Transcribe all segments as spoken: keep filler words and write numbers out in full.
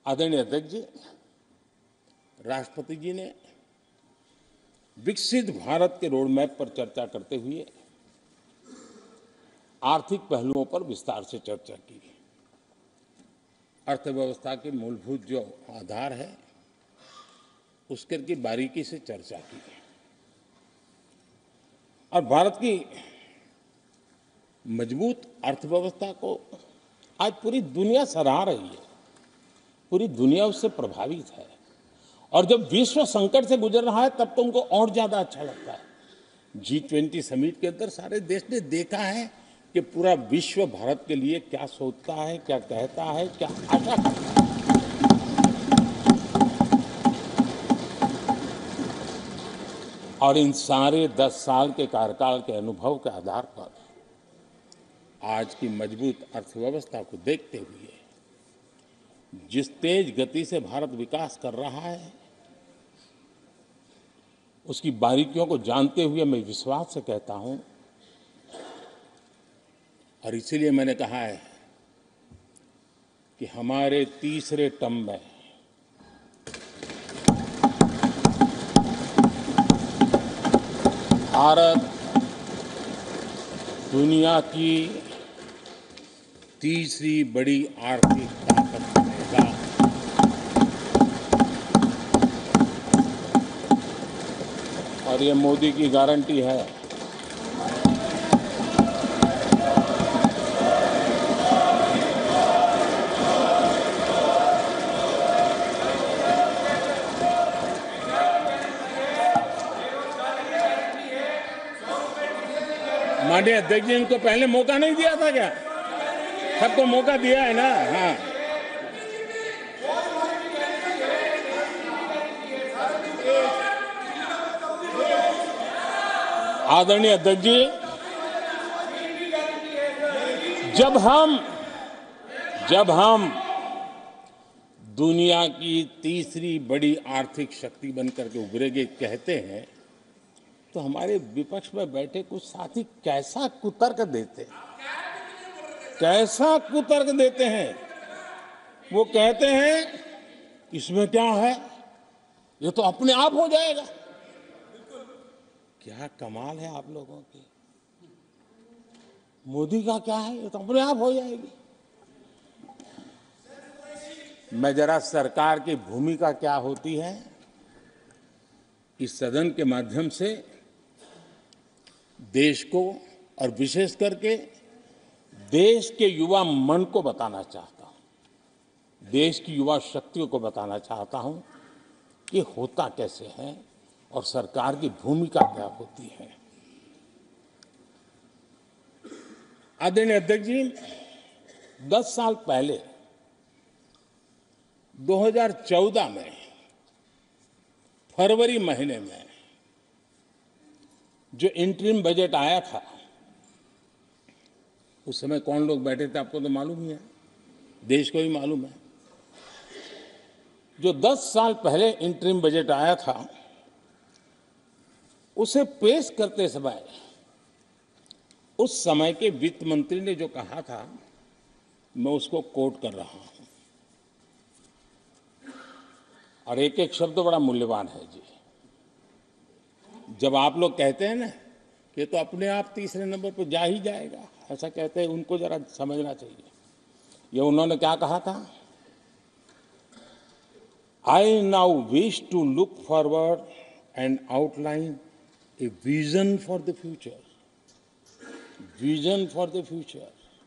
आदरणीय अध्यक्ष जी, राष्ट्रपति जी ने विकसित भारत के रोडमैप पर चर्चा करते हुए आर्थिक पहलुओं पर विस्तार से चर्चा की। अर्थव्यवस्था के मूलभूत जो आधार है उसके की बारीकी से चर्चा की और भारत की मजबूत अर्थव्यवस्था को आज पूरी दुनिया सराह रही है। पूरी दुनिया उससे प्रभावित है और जब विश्व संकट से गुजर रहा है तब तो उनको और ज्यादा अच्छा लगता है। जी ट्वेंटी समिट के अंदर सारे देश ने देखा है कि पूरा विश्व भारत के लिए क्या सोचता है, क्या कहता है, क्या आशा करता है। और इन सारे दस साल के कार्यकाल के अनुभव के आधार पर आज की मजबूत अर्थव्यवस्था को देखते हुए जिस तेज गति से भारत विकास कर रहा है उसकी बारीकियों को जानते हुए मैं विश्वास से कहता हूं और इसीलिए मैंने कहा है कि हमारे तीसरे टर्म में भारत दुनिया की तीसरी बड़ी आर्थिक ताकत बनेगा। और ये मोदी की गारंटी है। माननीय अध्यक्ष जी, इनको पहले मौका नहीं दिया था क्या? सबको मौका दिया है ना? हाँ, आदरणीय अध्यक्ष जी, जब हम जब हम दुनिया की तीसरी बड़ी आर्थिक शक्ति बनकर के उभरेंगे कहते हैं तो हमारे विपक्ष में बैठे कुछ साथी कैसा कुतर्क देते कैसा कुतर्क देते हैं। वो कहते हैं इसमें क्या है, ये तो अपने आप हो जाएगा। क्या कमाल है आप लोगों की। मोदी का क्या है, ये तो अपने आप हो जाएगी। मैं जरा सरकार की भूमिका क्या होती है इस सदन के माध्यम से देश को और विशेष करके देश के युवा मन को बताना चाहता हूं, देश की युवा शक्तियों को बताना चाहता हूं कि होता कैसे है और सरकार की भूमिका क्या होती है। आदरणीय अध्यक्ष जी, दस साल पहले दो हज़ार चौदह में फरवरी महीने में जो इंटरिम बजट आया था उस समय कौन लोग बैठे थे आपको तो मालूम ही है, देश को ही मालूम है। जो दस साल पहले इंटरिम बजट आया था उसे पेश करते समय उस समय के वित्त मंत्री ने जो कहा था मैं उसको कोट कर रहा हूं और एक एक शब्द बड़ा मूल्यवान है जी। जब आप लोग कहते हैं ना कि तो अपने आप तीसरे नंबर पर जा ही जाएगा, ऐसा कहते हैं, उनको जरा समझना चाहिए। ये उन्होंने क्या कहा था, I now wish to look forward and outline a vision for the future. Vision for the future.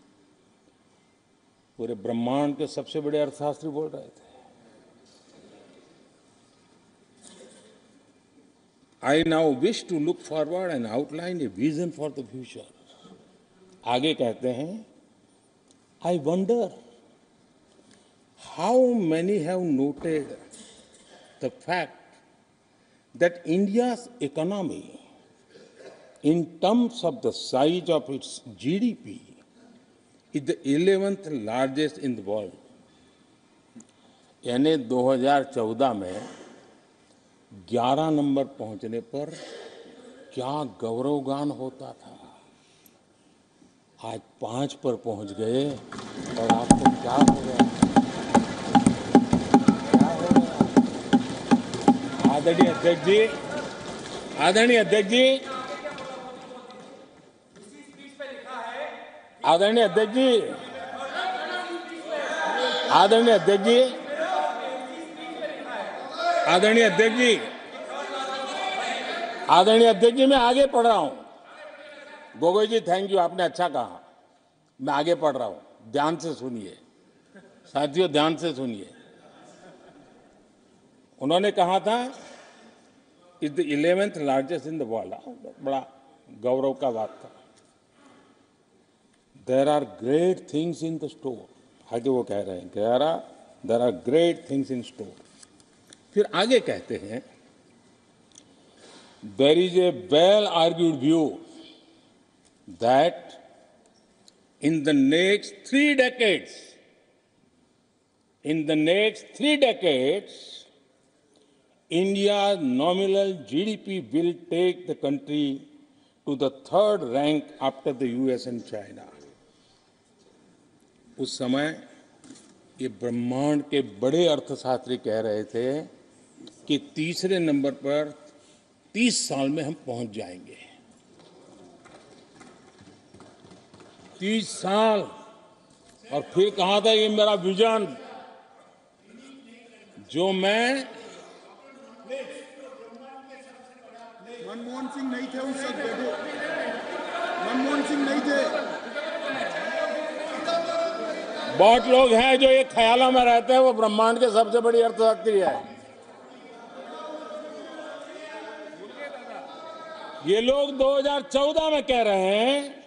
पूरे ब्रह्मांड के सबसे बड़े अर्थशास्त्री बोल रहे थे। I now wish to look forward and outline a vision for the future. आगे कहते हैं, I wonder how many have noted the fact that India's economy, in terms of the size of its G D P, is the eleventh largest in the world. यानी दो हज़ार चौदह में ग्यारह number पहुंचने पर क्या गौरवगान होता था। आज पांच पर पहुंच गए और आपको क्या हो गया। आदरणीय अध्यक्ष जी, आदरणीय अध्यक्ष जी, आदरणीय अध्यक्ष जी, आदरणीय अध्यक्ष जी, आदरणीय अध्यक्ष जी, आदरणीय अध्यक्ष जी, मैं आगे पढ़ रहा हूं। गोगोई जी, थैंक यू, आपने अच्छा कहा। मैं आगे पढ़ रहा हूं, ध्यान से सुनिए साथियों, ध्यान से सुनिए। उन्होंने कहा था is the eleventh largest in the world, बड़ा गौरव का बात था। There are great things in the store, आगे वो कह रहे हैं there are great things in store. फिर आगे कहते हैं there is a well argued view that in the next three decades in the next three decades, India's nominal G D P will take the country to the third rank after the U S and China. उस समय ये ब्रह्मांड के बड़े अर्थशास्त्री कह रहे थे कि तीसरे नंबर पर तीस साल में हम पहुंच जाएंगे। तीस साल। और फिर कहा था ये मेरा विजन, जो मैं मनमोहन सिंह नहीं थे उस वक्त, देखो मनमोहन सिंह नहीं थे। बहुत लोग हैं जो ये ख्यालों में रहते हैं वो ब्रह्मांड के सबसे बड़ी अर्थशास्त्री है। ये लोग दो हज़ार चौदह में कह रहे हैं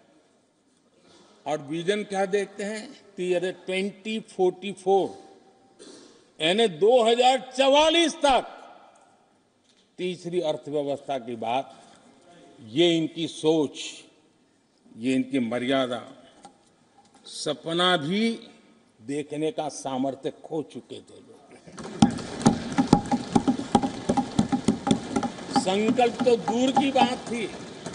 और विजन क्या देखते हैं ट्वेंटी फोर्टी फोर, यानी दो हज़ार चवालीस तक तीसरी अर्थव्यवस्था की बात। ये इनकी सोच, ये इनकी मर्यादा, सपना भी देखने का सामर्थ्य खो चुके थे लोग। संकल्प तो दूर की बात थी।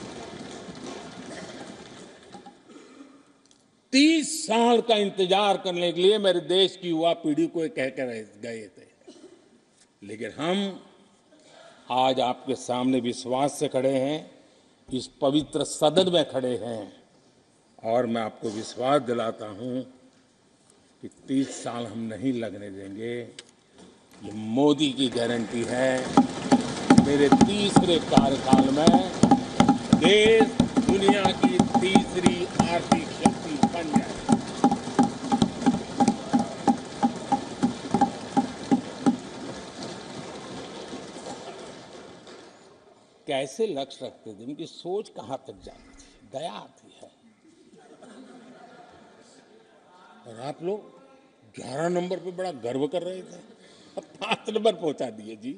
तीस साल का इंतजार करने के लिए मेरे देश की युवा पीढ़ी को कह कर गए थे, लेकिन हम आज आपके सामने विश्वास से खड़े हैं, इस पवित्र सदन में खड़े हैं और मैं आपको विश्वास दिलाता हूं कि तीस साल हम नहीं लगने देंगे। ये मोदी की गारंटी है। मेरे तीसरे कार्यकाल में देश दुनिया की तीसरी आर्थिक शक्ति बन जाए। कैसे लक्ष्य रखते थे, उनकी सोच कहां तक जाती थी, दया आती है। और आप लोग ग्यारह नंबर पे बड़ा गर्व कर रहे थे, अब पांच नंबर पहुंचा दिए जी।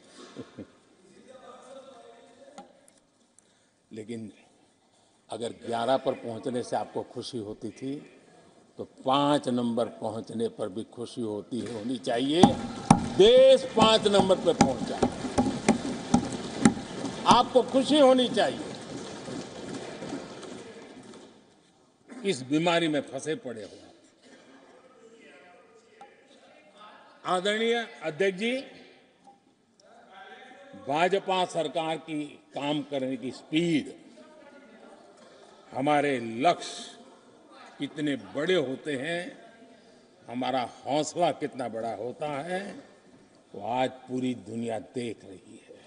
लेकिन अगर ग्यारह पर पहुंचने से आपको खुशी होती थी तो पांच नंबर पहुंचने पर भी खुशी होती होनी चाहिए। देश पांच नंबर पर पहुंचा, आपको खुशी होनी चाहिए। इस बीमारी में फंसे पड़े हो। आदरणीय अध्यक्ष जी, भाजपा सरकार की काम करने की स्पीड, हमारे लक्ष्य कितने बड़े होते हैं, हमारा हौसला कितना बड़ा होता है, वो आज पूरी दुनिया देख रही है।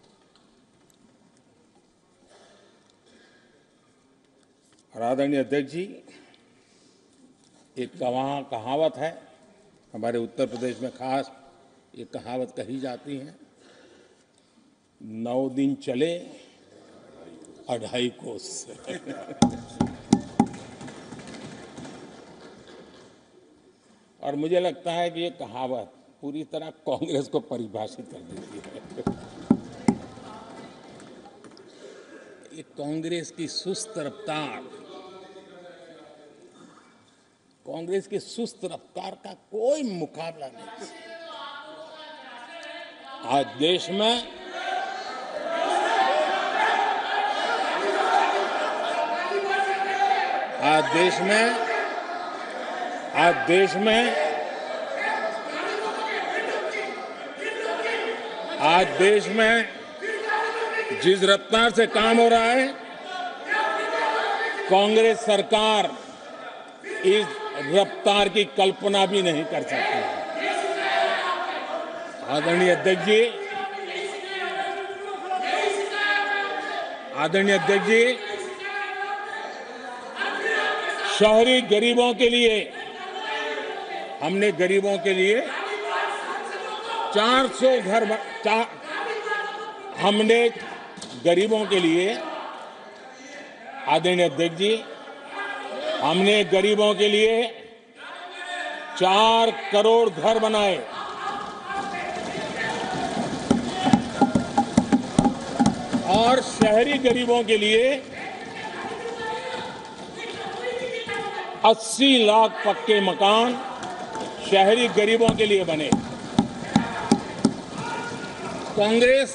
और आदरणीय अध्यक्ष जी, एक कहा कहावत है हमारे उत्तर प्रदेश में, खास ये कहावत कही जाती है, नौ दिन चले अढ़ाई कोस। और मुझे लगता है कि ये कहावत पूरी तरह कांग्रेस को परिभाषित कर देती है। ये कांग्रेस की सुस्त रफ्तार, कांग्रेस की सुस्त रफ्तार का कोई मुकाबला नहीं। आज देश में आज देश में आज देश में आज देश में जिस रफ्तार से काम हो रहा है, कांग्रेस सरकार इस रफ्तार की कल्पना भी नहीं कर सकती। आदरणीय अध्यक्ष जी, आदरणीय अध्यक्ष जी, शहरी गरीबों के लिए हमने गरीबों के लिए चार सौ घर चार, हमने गरीबों के लिए आदरणीय अध्यक्ष जी हमने गरीबों के लिए चार करोड़ घर बनाए। और शहरी गरीबों के लिए अस्सी लाख पक्के मकान शहरी गरीबों के लिए बने। कांग्रेस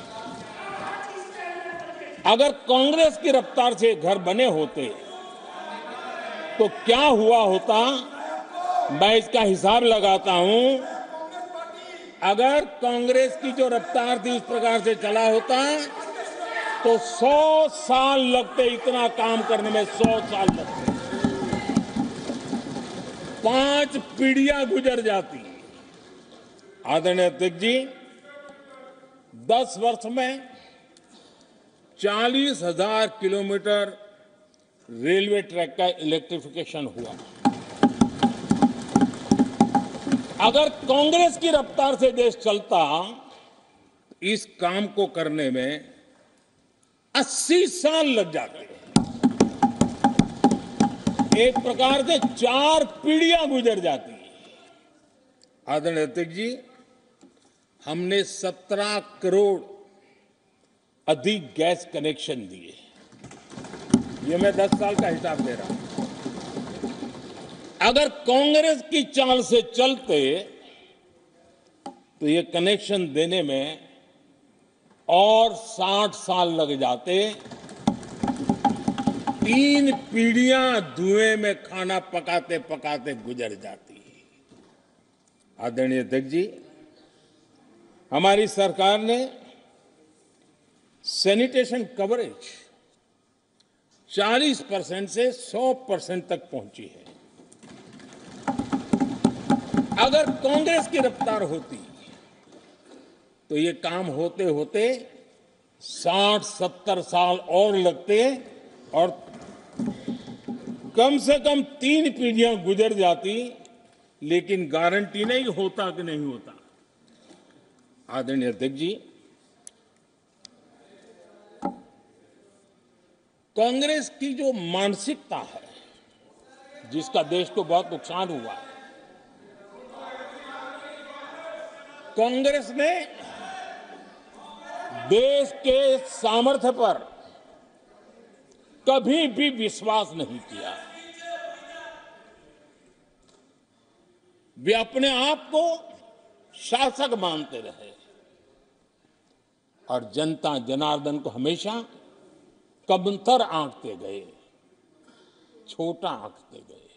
अगर कांग्रेस की रफ्तार से घर बने होते तो क्या हुआ होता, मैं इसका हिसाब लगाता हूं। अगर कांग्रेस की जो रफ्तार थी उस प्रकार से चला होता तो सौ साल लगते, इतना काम करने में सौ साल लगते, पांच पीढ़ियां गुजर जाती। आदरणीय अध्यक्ष जी, दस वर्ष में चालीस हजार किलोमीटर रेलवे ट्रैक का इलेक्ट्रिफिकेशन हुआ। अगर कांग्रेस की रफ्तार से देश चलता, इस काम को करने में अस्सी साल लग जाते। एक प्रकार से चार पीढ़ियां गुजर जाती। आदरणीय अध्यक्ष जी, हमने सत्रह करोड़ अधिक गैस कनेक्शन दिए। ये मैं दस साल का हिसाब दे रहा हूं। अगर कांग्रेस की चाल से चलते तो ये कनेक्शन देने में और साठ साल लग जाते। तीन पीढ़ियां धुएं में खाना पकाते पकाते गुजर जाती। आदरणीय अध्यक्ष जी, हमारी सरकार ने सैनिटेशन कवरेज चालीस परसेंट से सौ परसेंट तक पहुंची है। अगर कांग्रेस की रफ्तार होती तो ये काम होते होते साठ सत्तर साल और लगते और कम से कम तीन पीढ़ियां गुजर जाती, लेकिन गारंटी नहीं होता कि नहीं होता। आदरणीय अध्यक्ष जी, कांग्रेस की जो मानसिकता है, जिसका देश को बहुत नुकसान हुआ है, कांग्रेस ने देश के सामर्थ्य पर कभी भी विश्वास नहीं किया। वे अपने आप को शासक मानते रहे और जनता जनार्दन को हमेशा कमतर आंकते गए, छोटा आंकते गए।